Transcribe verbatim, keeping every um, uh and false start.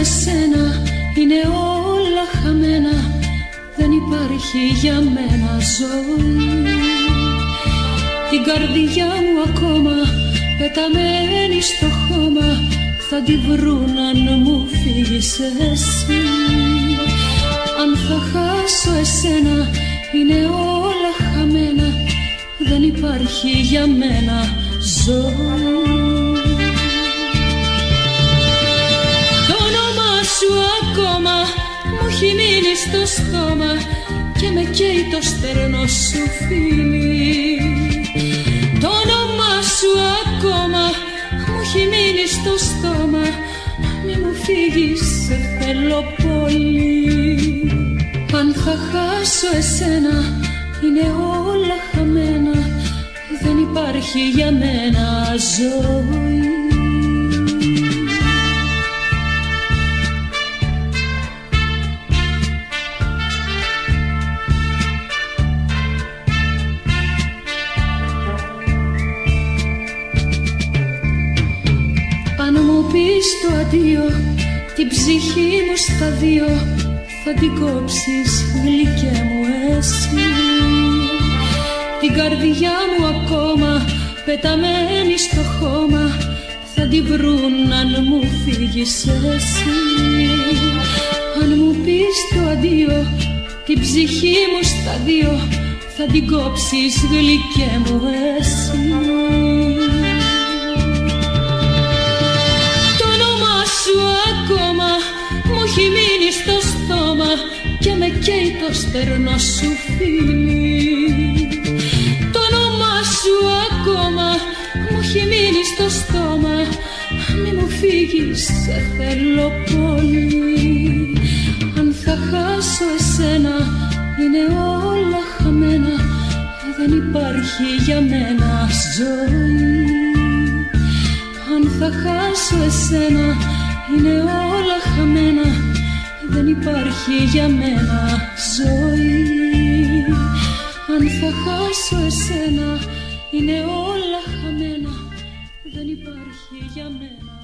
εσένα είναι όλα χαμένα. Δεν υπάρχει για μένα ζωή. Την καρδιά μου ακόμα πεταμένη στο χώμα θα τη βρουν αν μου φύγεις εσύ. Αν θα χάσω εσένα είναι όλα χαμένα. Δεν υπάρχει για μένα ζωή. Το όνομά σου ακόμα μου έχει μείνει στο στόμα και με καίει το στερνό σου φίλι. Το όνομά σου ακόμα μου έχει μείνει στο στόμα. Μη μου φύγεις, σε θέλω πολύ. Αν θα χάσω εσένα είναι όλα χαμένα. Δεν υπάρχει για μένα ζωή. Αν μου πεις το αντίο, την ψυχή μου στα δύο θα την κόψεις γλυκέ μου εσύ. Την καρδιά μου ακόμα πεταμένη στο χώμα θα την βρουν αν μου φύγεις εσύ. Αν μου πεις το αντίο, την ψυχή μου στα δύο θα την κόψεις γλυκέ μου εσύ. Το όνομά σου ακόμα μου έχει μείνει στο στόμα και με καίει το στερνό σου φίλι. Το όνομά σου ακόμα μου έχει μείνει στο στόμα. Μη μου φύγεις, σε θέλω πολύ. Αν θα χάσω εσένα είναι όλα χαμένα. Δεν υπάρχει για μένα ζωή. Αν θα χάσω εσένα είναι όλα χαμένα. Δεν υπάρχει για μένα ζωή. Αν θα χάσω εσένα είναι όλα χαμένα. Δεν υπάρχει για μένα.